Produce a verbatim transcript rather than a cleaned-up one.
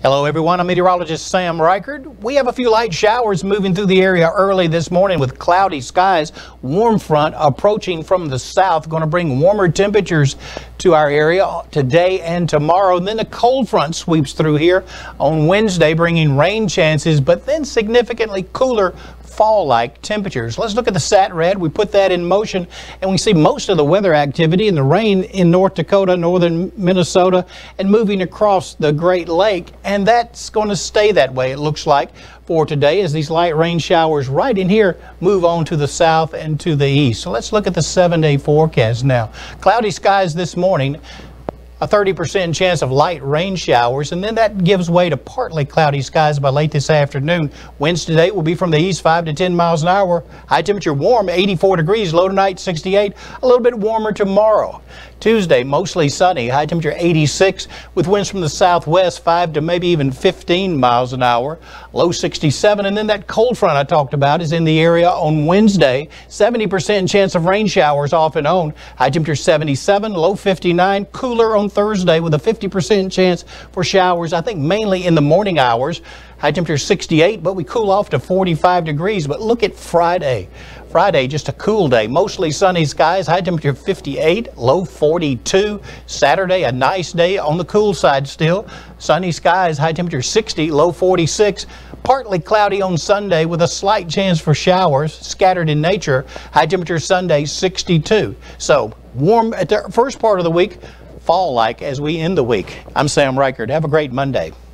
Hello everyone, I'm meteorologist Sam Reichard. We have a few light showers moving through the area early this morning with cloudy skies. Warm front approaching from the south, going to bring warmer temperatures to our area today and tomorrow. And then a cold front sweeps through here on Wednesday, bringing rain chances, but then significantly cooler fall-like temperatures. Let's look at the sat rad. We put that in motion and we see most of the weather activity and the rain in North Dakota, northern Minnesota, and moving across the Great Lake. And that's going to stay that way, it looks like, for today as these light rain showers right in here move on to the south and to the east. So let's look at the seven-day forecast now. Cloudy skies this morning. A thirty percent chance of light rain showers, and then that gives way to partly cloudy skies by late this afternoon. Winds today will be from the east, five to ten miles an hour. High temperature warm, eighty-four degrees, low tonight, sixty-eight. A little bit warmer tomorrow. Tuesday, mostly sunny, high temperature eighty-six, with winds from the southwest, five to maybe even fifteen miles an hour. Low sixty-seven, and then that cold front I talked about is in the area on Wednesday. seventy percent chance of rain showers off and on. High temperature seventy-seven, low fifty-nine, cooler on Thursday with a fifty percent chance for showers, I think mainly in the morning hours. High temperature sixty-eight, but we cool off to forty-five degrees. But look at Friday. Friday, just a cool day. Mostly sunny skies, high temperature fifty-eight, low forty-two. Saturday, a nice day on the cool side still. Sunny skies, high temperature sixty, low forty-six. Partly cloudy on Sunday with a slight chance for showers, scattered in nature. High temperature Sunday sixty-two. So warm at the first part of the week, fall-like as we end the week. I'm Sam Reichard. Have a great Monday.